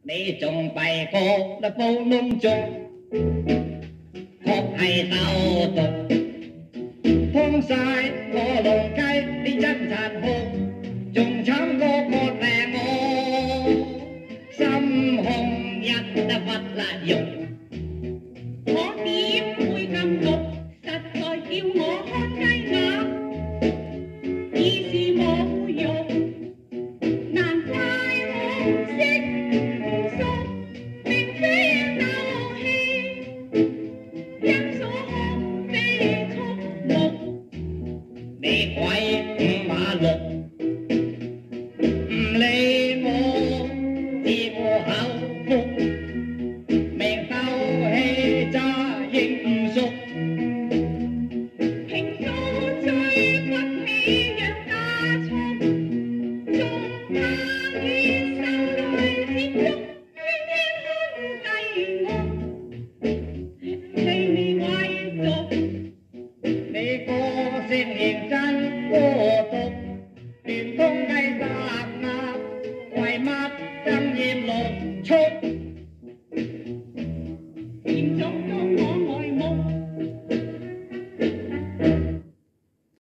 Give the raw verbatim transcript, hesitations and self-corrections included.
你仲弊過啦，煲窿中，確係鬥毒，劏晒我龍雞，你真殘酷，仲慘過個病我，心紅日得不辣肉， 我點會咁毒？實在叫我看雞鴨，已是侮辱，難怪我識唔熟，並非鬥氣，因所學非畜牧， 你鬼五馬六，唔理我自我口福，命鬥氣渣應唔熟。 平素最不起養家畜，仲怕於